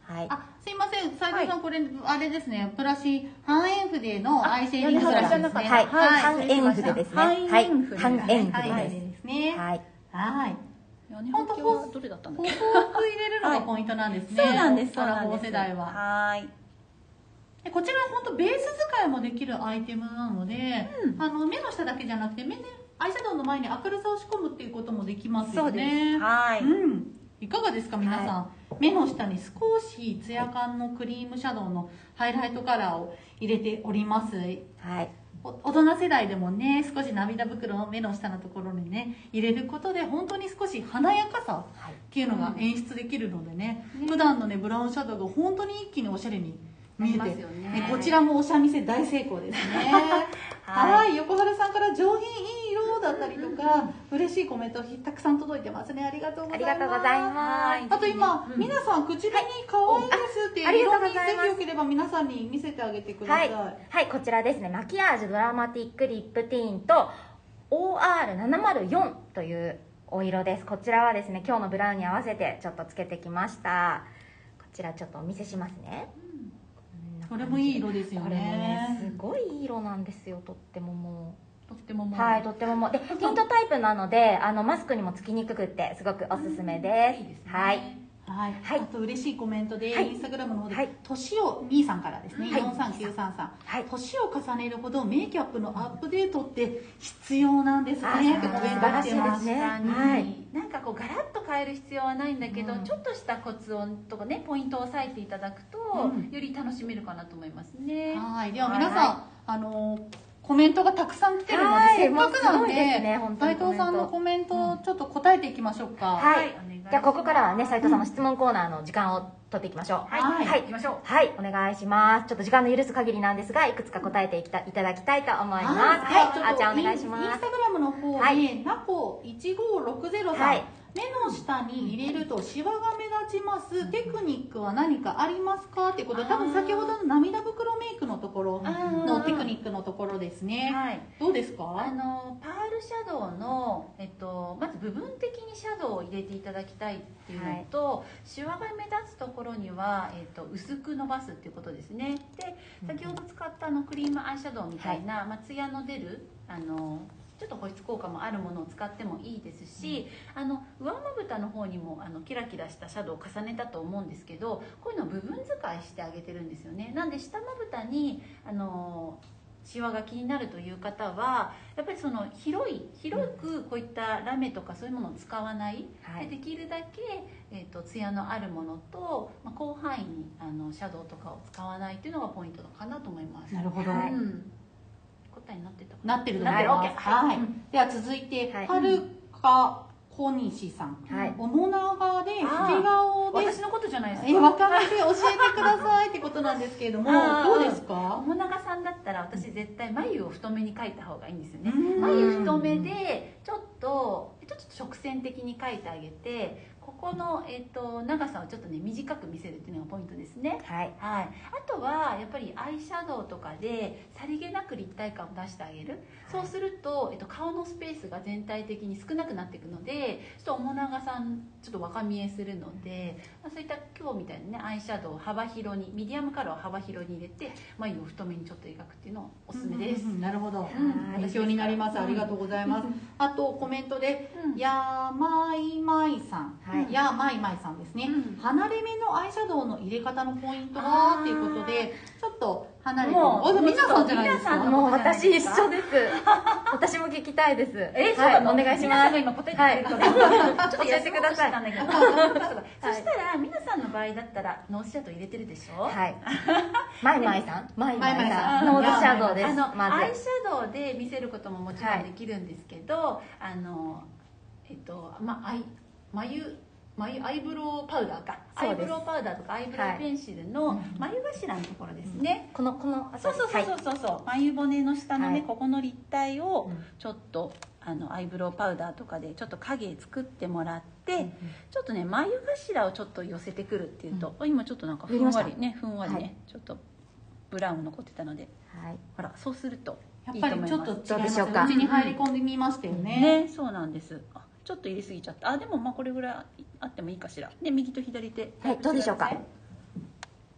はい。 あ、すいません、斉藤さん、これ、あれですね、ブラシ、半円筆のアイシェーディングブラシですね。 はい、半円筆ですね。はい、半円筆ですね。はい。はい。 本当はどれだったんだっけ？ 細く入れるのがポイントなんですね。 そうなんです。 アラフォー世代は。 はい。 こちらは本当ベース使いもできるアイテムなので、あの目の下だけじゃなくて、目でアイシャドウの前に明るさを仕込むっていうこともできますよね。 はい。 うん。いかがですか皆さん、はい、目の下に少しツヤ感のクリームシャドウのハイライトカラーを入れております。はい。大人世代でもね、少し涙袋を目の下のところにね入れることで本当に少し華やかさっていうのが演出できるのでね、うん、普段のねブラウンシャドウが本当に一気におしゃれに見えて、ねね、こちらもお三味線大成功ですね。はい、横原さんから上品いい色だったりとか、嬉しいコメントたくさん届いてますね。ありがとうございます。 ありがとうございます。 あと今、うん、皆さん口紅可愛いですっていう色にぜひよければ皆さんに見せてあげてください。はい、 はい、こちらですね、マキアージュドラマティックリップティーンと オーアールななまるよん というお色です。こちらはですね、今日のブラウンに合わせてちょっとつけてきました。こちらちょっとお見せしますね。 これもいい色ですよね。 これもね、すごいいい色なんですよ。とってももう。 とってももう。 はい、とってももう。で、ティントタイプなので、あのマスクにもつきにくくってすごくおすすめです。いいですね、はい。 はい、はい、あと嬉しいコメントで、はい、インスタグラムの方で、はい、年を兄さんからですね、はい、よんさんきゅうさんさん、はい、年を重ねるほどメイキャップのアップデートって必要なんですねってコメントしてますね。 はい、なんかこうガラッと変える必要はないんだけど、うん、ちょっとしたコツをとかねポイントを押さえていただくと、うん、より楽しめるかなと思いますね。 はい、では皆さん、はい、あのーコメントがたくさん来てるので、はい、せっかくなんで斉藤さんのコメントをちょっと答えていきましょうか。 はい、じゃあここからはね斉藤さんの質問コーナーの時間を取っていきましょう。 はい、はい、行きましょう。 はい、お願いします。ちょっと時間の許す限りなんですが、いくつか答えていきたいただきたいと思います。はい、あーちゃんお願いします。 インスタグラムの方にナコいちごろくゼロさん、目の下に入れるとシワが目立ちます。テクニックは何かありますかっていうことで、多分先ほどの涙袋メイクのところのテクニックのところですね。はい、どうですか？ あのパールシャドウの、えっと、まず部分的にシャドウを入れていただきたいっていうのと、はい、シワが目立つところには、えっと、薄く伸ばすっていうことですね。で先ほど使ったあのクリームアイシャドウみたいな、はい、まあ、ツヤの出るあのちょっと保湿効果もあるものを使ってもいいですし、うん、あの上まぶたの方にもあのキラキラしたシャドウを重ねたと思うんですけど、こういうのを部分使いしてあげてるんですよね。なんで下まぶたにあのシワが気になるという方はやっぱりその広い広くこういったラメとかそういうものを使わない、はい、でできるだけ、えーと、ツヤのあるものと、まあ、広範囲にあのシャドウとかを使わないっていうのがポイントかなと思います。 なるほど、 はい、うん、答えになってたかなってると思います。はい、では続いて、はい、はるか小西さん、はい、面長で老け顔で私のことじゃないですか。 え分からないで教えてくださいってことなんですけれども、どうですか？ 面長さんだったら私絶対眉を太めに描いた方がいいんですよね。眉太めでちょっとちょっと直線的に描いてあげて、ここの、えー、と長さをちょっとね短く見せるっていうのがポイントですね。はい、はい、あとはやっぱりアイシャドウとかでさりげなく立体感を出してあげる、はい、そうすると、えー、と顔のスペースが全体的に少なくなっていくので、ちょっと面長さんちょっと若見えするので、まあ、そういった今日みたいにねアイシャドウを幅広にミディアムカラーを幅広に入れて眉を太めにちょっと描くっていうのをおすすめです。 うんうんうん、なるほど、うん、勉強になります。ありがとうございます。あとコメントで、うん、やまいまいさん、はい、やまいまいさんですね、うん、離れ目のアイシャドウの入れ方のポイントはっていうことで、ちょっと離れてもう皆さんじゃないですか？ もう私一緒です。私も聞きたいです。 えー、はい、お願いします。今答えてくれるから、ちょっとやってください。そしたら皆さんの場合だったらノーズシャドウ入れてるでしょ？はい。 マイマイさん、マイマイさん、ノーズシャドウです。 あのアイシャドウで見せることももちろんできるんですけど、あのえっとまあアイ眉眉アイブロウパウダーか、アイブロウパウダーとかアイブロウペンシルの眉頭のところですね。 このこのそうそうそうそうそう、眉骨の下のね、ここの立体をちょっとあのアイブロウパウダーとかでちょっと影作ってもらって、ちょっとね眉頭をちょっと寄せてくるっていうと、今ちょっとなんかふんわりねふんわりねちょっとブラウン残ってたので、ほらそうするとやっぱりちょっと違いますよ。うちに入り込んでみましたよね。 ね、そうなんです。ちょっと入れすぎちゃった。あ、でもまあこれぐらいあってもいいかしら。で、右と左手。 はい、どうでしょうか。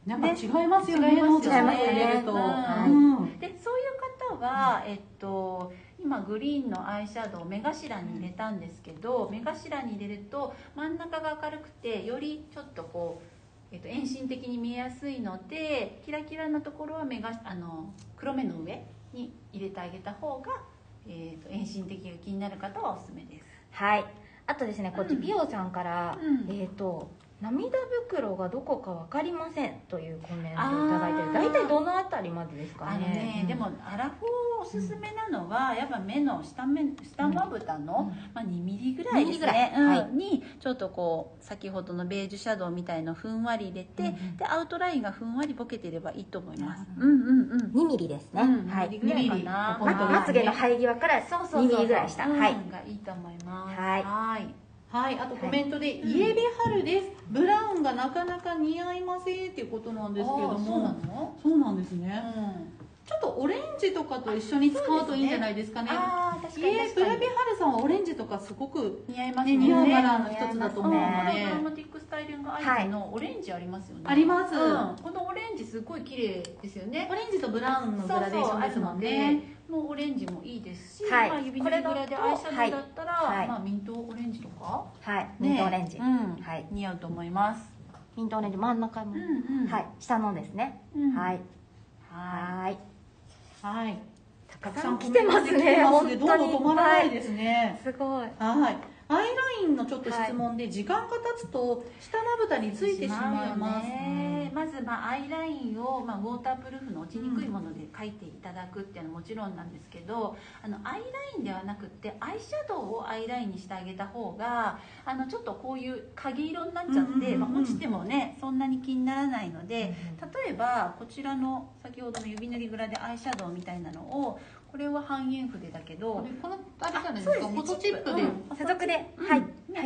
なんか違いますよね。 違いますよね。 ノート入れると。 うんうん。 でそういう方は、えっと今グリーンのアイシャドウを目頭に入れたんですけど、目頭に入れると真ん中が明るくてよりちょっとこう、えっと、遠心的に見えやすいので、キラキラなところは目があの黒目の上に入れてあげた方が、えっと、遠心的が気になる方はおすすめです。 はい。あとですね、こっちうんピオさんから、 うんえっ、と涙袋がどこか分かりませんというコメントをいただいてる。大体どのあたりまでですかね。 あのね、 うん、 でもアラフォーおすすめなのは、やっぱ目の下目下まぶたの、 うんまあ、にミリぐらいですね、 にミリぐらい、 うん、にちょっとこう先ほどのベージュシャドウみたいのふんわり入れて、 うん、 でアウトラインがふんわりぼけてればいいと思います。 うんうんうんうん。 にミリですね。 うん、 はい。 にミリぐらいかな。 ままつげの生え際からにミリぐらい下。 うん、 はい。 がいいと思います。 はい。 はいはい、あとコメントで、はい、イエベ春です、ブラウンがなかなか似合いませんっていうことなんですけども。 そうなの？ そうなんですね、 うん、 ちょっとオレンジとかと一緒に使うといいんじゃないですかね。 ああ、確かに確かに。 ブラビ春さんはオレンジとかすごく似合いますね。 似合うカラーの一つだと思うので、 ドラマティックスタイリングアイズのオレンジありますよね。 あります、 うん、このオレンジすごい綺麗ですよね。 オレンジとブラウンのグラデーションですもんね。 もうオレンジもいいですし、 はい、 まあ、指のりグラでアイシャドウだったら、 はい、 まあ、ミントオレンジとか、 はい、ミントオレンジ、 ね、うんはい、 似合うと思います。 ミントオレンジ真ん中の、うんうん、はい、下のですね、うん、はいはいはい、 たくさん来てますね。 本当にどうも止まらないですね。 すごい。 はい。アイラインのちょっと質問で、時間が経つと下まぶたについてしまいます。 ね、まずまあアイラインをまあウォータープルーフの落ちにくいもので描いていただくっていうのはもちろんなんですけど、あのアイラインではなくってアイシャドウをアイラインにしてあげた方が、あのちょっとこういう影色になっちゃって、まあ落ちてもねそんなに気にならないので、例えばこちらの先ほどの指塗りグラでアイシャドウみたいなのを、これは半円筆だけど、 このあれじゃないですか、細チップで、 付属で、はい、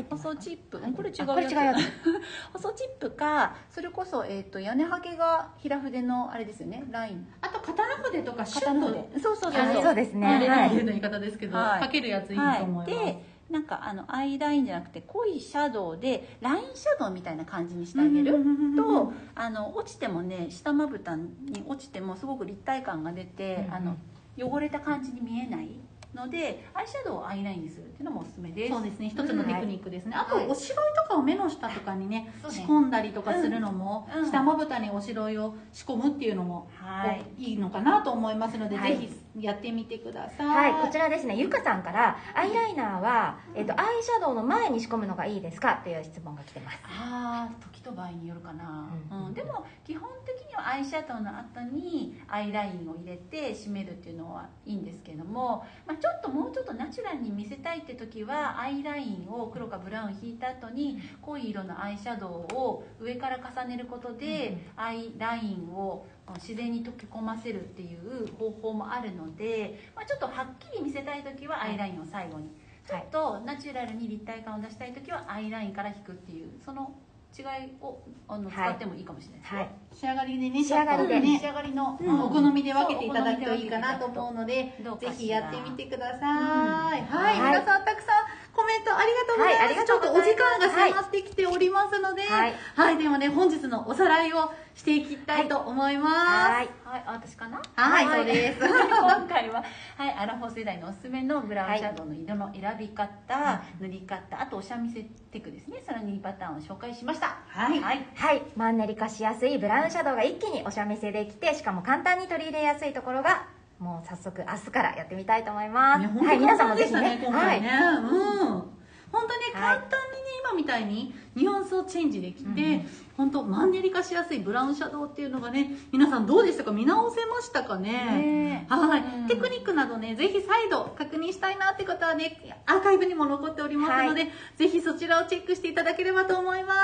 細チップ、これ違うこれ違うやつ。 細チップか、それこそえっと屋根はけが平筆のあれですよね、ライン。 あと刀筆とかシュッと、 そうそうそう、 そうですね。 はい。いう言い方ですけど、かけるやついいと思います。 で、なんかあのアイラインじゃなくて濃いシャドウでラインシャドウみたいな感じにしてあげると、あの落ちてもね、下まぶたに落ちてもすごく立体感が出て、あの汚れた感じに見えないので、アイシャドウをアイラインにするっていうのもおすすめです。 そうですね、一つのテクニックですね。あとおしろいとかを目の下とかにね仕込んだりとかするのも、下まぶたにおしろいを仕込むっていうのもいいのかなと思いますので、ぜひやってみてください。 はい、こちらですね、ゆかさんからアイライナーは、えっと、アイシャドウの前に仕込むのがいいですかという質問が来てます。 ああ、時と場合によるかな、うんうん、でも基本的にはアイシャドウの後にアイラインを入れて締めるっていうのはいいんですけども、まあ、ちょっともうちょっとナチュラルに見せたいって時はアイラインを黒かブラウン引いた後に濃い色のアイシャドウを上から重ねることでアイラインを自然に溶け込ませるっていう方法もあるので、まあ、ちょっとはっきり見せたい時はアイラインを最後に、ちょっとナチュラルに立体感を出したい時はアイラインから引くっていう、その違いをあの使ってもいいかもしれないですね、 はい、 仕上がりでね、 仕上がりでね、 仕上がりの、 うん、お好みで分けていただくといいかなと思うので、ぜひやってみてください、うん、はい、はい、皆さんたくさんコメントありがとうございます、はい、ちょっとお時間が迫ってきておりますので、はい、はい、ではね、本日のおさらいをしていきたいと思います。 はい、はい、私かな。 はい、はい、そうです。 今回は、はい、アラフォー世代のおすすめのブラウンシャドウの色の選び方、はい、塗り方、あとおしゃ見せテクですね。そのにパターンを紹介しました。 はい、 はい、はい、マンネリ化しやすいブラウンシャドウが一気におしゃ見せできて、しかも簡単に取り入れやすいところが。もう早速明日からやってみたいと思います。 ね、はい、皆さんもぜひね、今回ね、はい、うん、本当に簡単にね、今みたいにニュアンスをチェンジできて、うん、本当マンネリ化しやすいブラウンシャドウっていうのがね、皆さんどうでしたか、見直せましたかね。はい、うん、テクニックなどね、ぜひ再度確認したいなって方はね、アーカイブにも残っておりますので、はい、ぜひそちらをチェックしていただければと思います。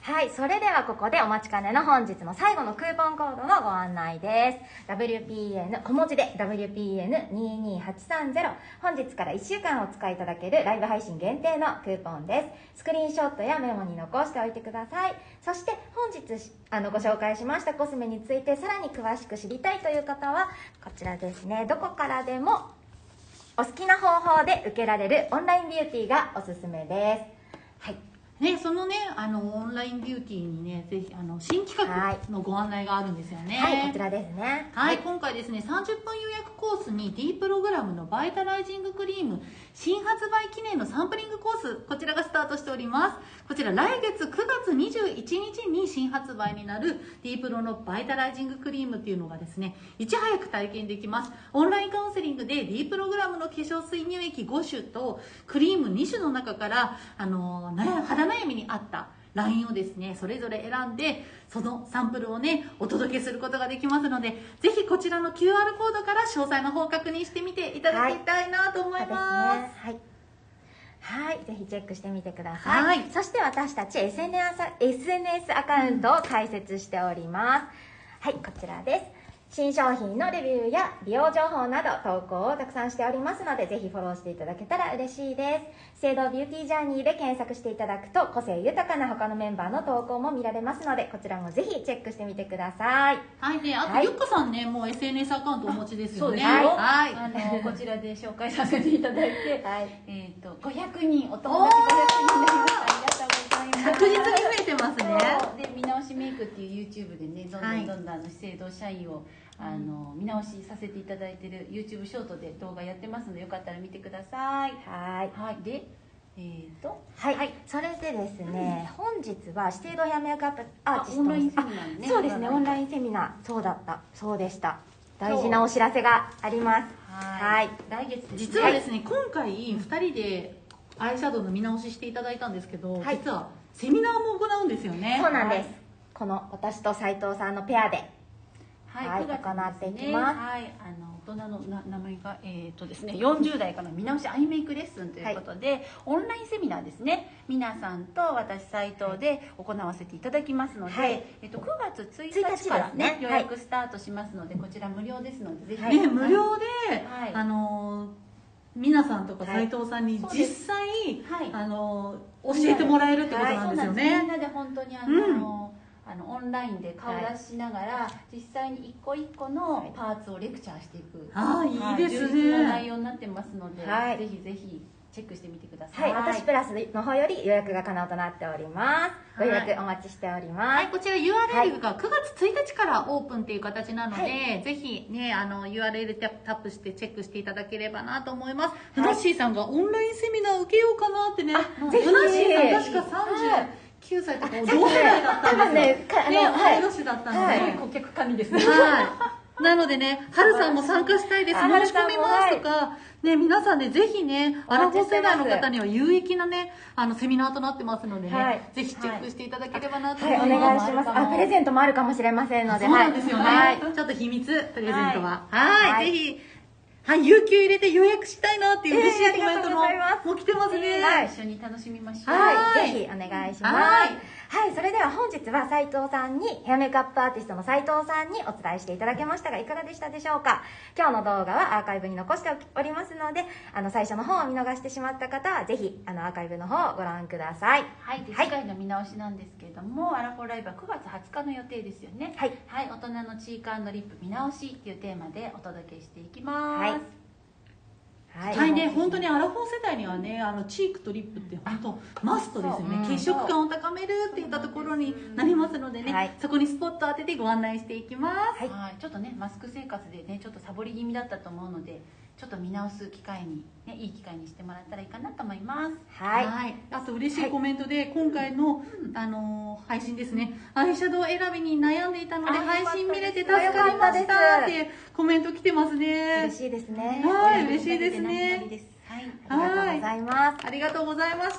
はい、それではここでお待ちかねの本日の最後のクーポンコードのご案内です。ダブリューピーエヌ 小文字で ダブリューピーエヌにーにーはちさんゼロ、 本日からいっしゅうかんお使いいただけるライブ配信限定のクーポンです。スクリーンショットやメモに残しておいてください。そして本日あのご紹介しましたコスメについてさらに詳しく知りたいという方はこちらですね、どこからでもお好きな方法で受けられるオンラインビューティーがおすすめです。はい、 ね、そのね、あのオンラインビューティーにね、ぜひあの新企画のご案内があるんですよね。 はい、こちらですね。 はい、はい、今回ですね、さんじゅっぷん予約コースに D プログラムのバイタライジングクリーム新発売記念のサンプリングコース、こちらがスタートしております。こちら来月くがつにじゅういちにちに新発売になる D プロのバイタライジングクリームっていうのがですね、いち早く体験できます。オンラインカウンセリングで D プログラムの化粧水乳液ごしゅとクリームにしゅの中からあの肌悩みに合ったラインをですね、それぞれ選んでそのサンプルをねお届けすることができますので、ぜひこちらの キューアール コードから詳細の方を確認してみていただきたいなと思います。 はい、そうですね。はい、はい、ぜひチェックしてみてください。はい、そして私たち エスエヌエス アカウントを開設しております。はい、こちらです。新商品のレビューや利用情報など投稿をたくさんしておりますので、ぜひフォローしていただけたら嬉しいです。資生堂ビューティージャーニーで検索していただくと個性豊かな他のメンバーの投稿も見られますので、こちらもぜひチェックしてみてください。 はい、で、あと、はい、ゆっかさんね、もう エスエヌエス アカウントお持ちですよね。そうですよ。 はい、あのこちらで紹介させていただいて、はい、えっとごひゃくにん、お友達ごひゃくにんになりました。ありがとうございます。 確実に増えてますね。 で、見直しメイクっていう YouTube でね、どんどんどんどんあの資生堂社員をあの見直しさせていただいている YouTube ショートで動画やってますので、よかったら見てください。 はい、 はい、で、えーとはい、はい、それでですね、うん、本日は資生堂ヘアメイクアップアーティストオンラインセミナーね。 そうですね、オンラインセミナー、そうだった、そうでした。大事なお知らせがあります。 はい、来月ですね。 実はですね、今回ふたりでアイシャドウの見直ししていただいたんですけど、はい、実はセミナーも行うんですよね。 そうなんです。はい、この私と斉藤さんのペアで、 はい、 はい、行っていきます。 はい、あの大人のな名前が、えーとですね、よんじゅう代からの見直しアイメイクレッスンということで、はい、オンラインセミナーですね、皆さんと私斉藤で行わせていただきますので、はい、えーとくがつついたちからね、予約スタートしますので、こちら無料ですので、ぜひ、 ね、無料で、はい、あの皆さんとか斉藤さんに実際、はい、あの教えてもらえるってことなんですよね。 はい、みんなで本当にあの、うんあのオンラインで顔出ししながら、はい、実際に一個一個のパーツをレクチャーしていく、 はい、ああいいですね、 充実な内容になってますので、はい、ぜひぜひチェックしてみてください。 はい、私プラスの方より予約が可能となっております。ご予約お待ちしております。 はい、こちら ユーアールエル がくがつついたちからオープンっていう形なので、はい、ぜひね、あの ユーアールエル タップしてチェックしていただければなと思います。ふなっしーさんがオンラインセミナー受けようかなってね、ふなっしーさん確かさんじゅうきゅうさいとか同世代だったんですよ。ね、同い年だったので、 顧客神ですね。 はい。なのでね、はるさんも参加したいです、申し込みますとか、ね、皆さんね、ぜひね、アラフォー世代の方には有益なね、あの、セミナーとなってますのでね、ぜひチェックしていただければなと思います。 はい、お願いします。あ、プレゼントもあるかもしれませんので。 そうなんですよね。ちょっと秘密、プレゼントは。はい、ぜひ、はい、有給入れて予約したいなっていう嬉しいコメントも、もう来てますね。 はい、一緒に楽しみましょう。 はい、ぜひお願いします。はい、それでは本日は斉藤さんに、ヘアメイクアップアーティストの斉藤さんにお伝えしていただきましたが、いかがでしたでしょうか。今日の動画はアーカイブに残しておりますので、あの、最初の方を見逃してしまった方は、ぜひ、あの、アーカイブの方をご覧ください。 はい、で、次回の見直しなんですけれども、アラフォーライブはくがつはつかの予定ですよね。はい。はい、大人のチーク&リップ見直しっていうテーマでお届けしていきます。はい。 はい、はいね、本当にアラフォー世代にはね、あのチークとリップって本当マストですよね。血色感を高めるっていったところになりますのでね、はい、そこにスポット当ててご案内していきます。 はい、はい、ちょっとね、マスク生活でね、ちょっとサボり気味だったと思うので、ちょっと見直す機会に、ね、いい機会にしてもらったらいいかなと思います。 はい。はい、あと嬉しいコメントで、はい、今回の、あのー、配信ですね、アイシャドウ選びに悩んでいたので、配信見れて助かりましたっていうコメント来てますね。 嬉しいですね。 はい、嬉しいですね。 はい、ありがとうございます。 ありがとうございました。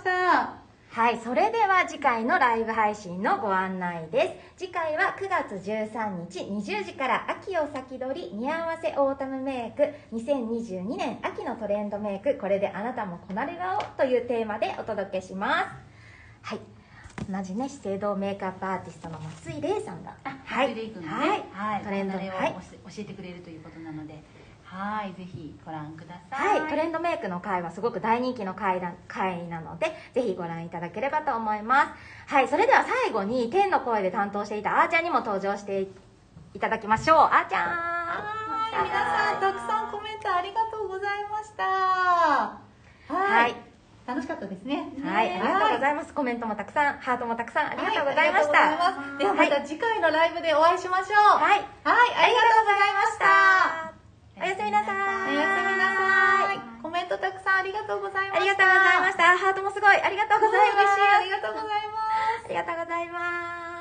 はい、それでは次回のライブ配信のご案内です。次回はくがつじゅうさんにちにじゅうじから秋を先取り似合わせオータムメイクにせんにじゅうにねん秋のトレンドメイク、これであなたもこなれ顔というテーマでお届けします。はい、同じね、資生堂メイクアップアーティストの松井玲さんが、 はい、松井玲君がね、はい、 トレンドを教えてくれるということなので、はい、ぜひご覧ください。 はい、トレンドメイクの回はすごく大人気の回だ回なので、ぜひご覧いただければと思います。はい、それでは最後に天の声で担当していたあーちゃんにも登場していただきましょう。あーちゃん。 はい、皆さんたくさんコメントありがとうございました。 はい。はい、 楽しかったですね。 はい、ありがとうございます。コメントもたくさん、ハートもたくさんありがとうございました。 はい、ありがとうございます。ではまた次回のライブでお会いしましょう。 はい。 はい、ありがとうございました。 おやすみなさい。 おやすみなさい。コメントたくさんありがとうございました。 ありがとうございました。ハートもすごい。ありがとうございます。 嬉しい。ありがとうございます。 ありがとうございます。